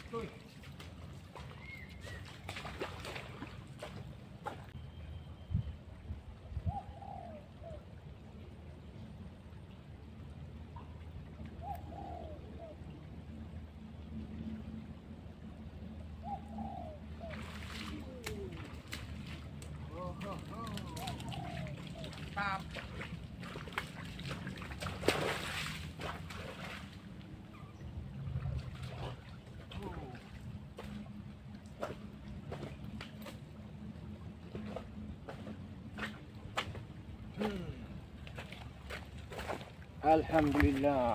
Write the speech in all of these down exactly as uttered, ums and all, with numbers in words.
Tap. Hmm. Alhamdulillah.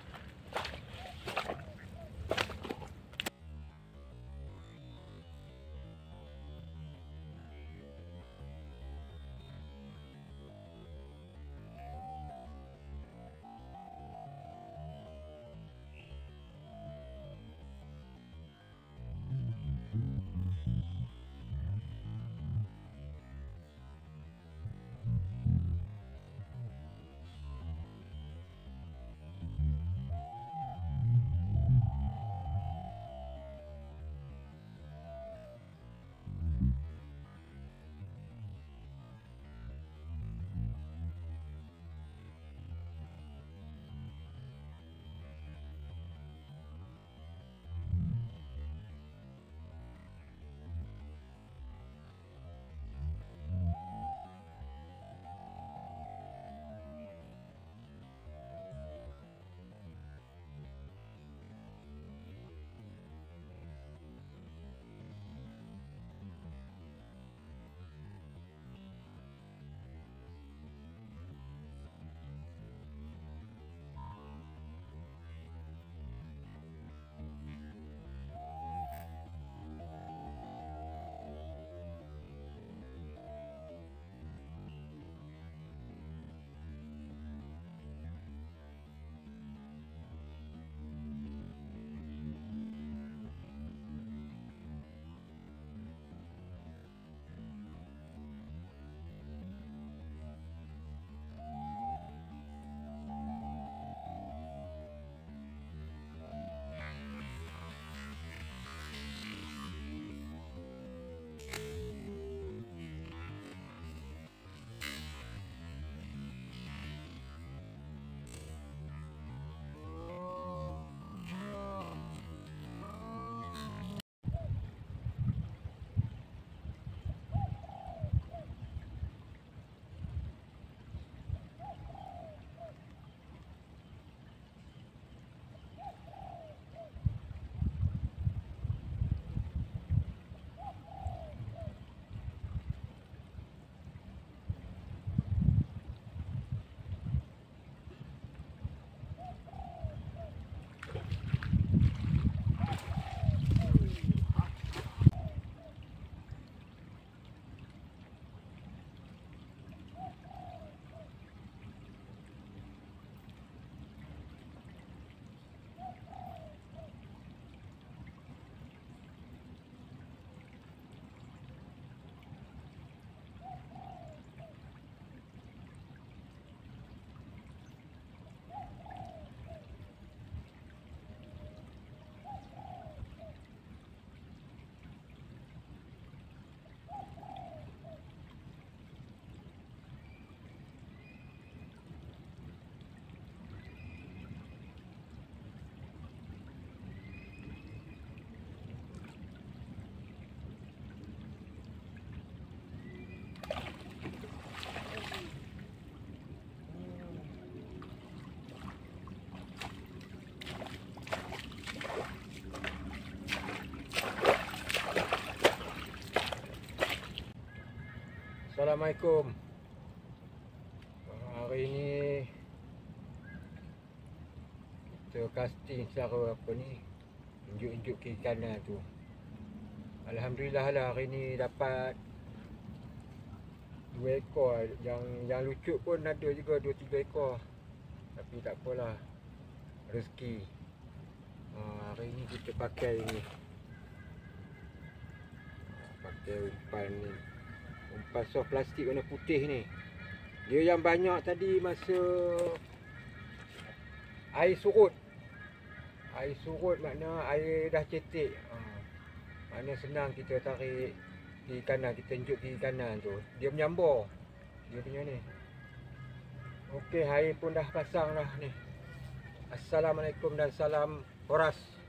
Assalamualaikum. Hari ni kita casting secara apa ni, injuk-injuk kiri kanan tu. Alhamdulillah lah hari ni dapat dua ekor. Yang yang lucut pun ada juga dua tiga ekor. Tapi tak apalah, rezeki. Ha, hari ni kita pakai ni, pakai umpan ni, umpan soft plastik warna putih ni. Dia yang banyak tadi masa air surut. Air surut makna air dah cetek. Ha. Makna senang kita tarik kiri kanan, kita tunjuk kiri kanan tu. Dia menyambur. Dia punya ni. Okey, air pun dah pasang dah ni. Assalamualaikum dan salam Horas.